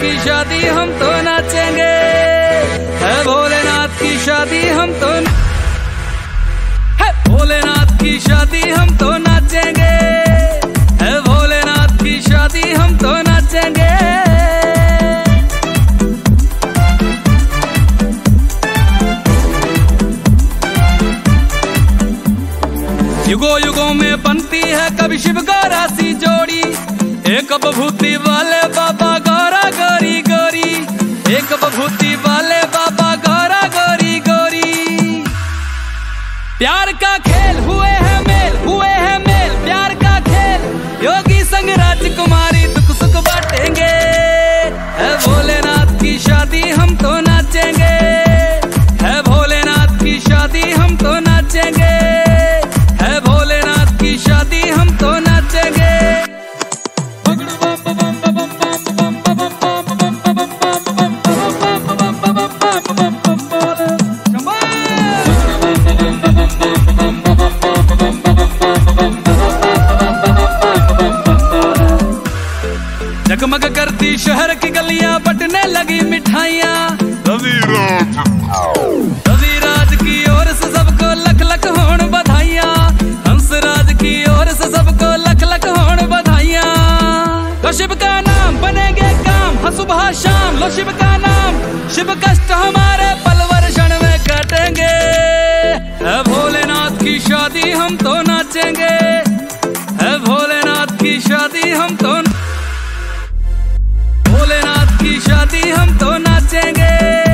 की शादी हम तो नाचेंगे, है भोलेनाथ की शादी हम तो, है भोलेनाथ की शादी हम तो नाचेंगे, है भोलेनाथ की शादी हम तो नाचेंगे। युगों युगों में बनती है कभी शिव गौरा सी जोड़ी, एक बभूति वाले बाबा गौरा गौरी गौरी, एक बभूति वाले बाबा गौरा गौरी गौरी। प्यार का खेल हुए हैं मेल, हुए हैं मेल, प्यार का खेल, योगी संग राजकुमारी दुख सुख बांटेंगे, है भोलेनाथ की शादी हम तो नाचेंगे, है भोलेनाथ की शादी हम तो नाचेंगे, है भोलेनाथ की शादी हम तो नाचेंगे। जगमग करती शहर की गलियां, बटने लगी मिठाइयां, रविराज की ओर से सबको लख लख होण बधाइयां, हंसराज की ओर से सबको लख लख होण बधाइयां। तो शिव का नाम बनेंगे काम, हाँ सुबह शाम लो शिव का नाम, शिव कष्ट हमारे पल वर्षण में काटेंगे, है भोलेनाथ की शादी हम तो नाचेंगे, है भोलेनाथ की शादी हम तो, भोलेनाथ की शादी हम तो नाचेंगे।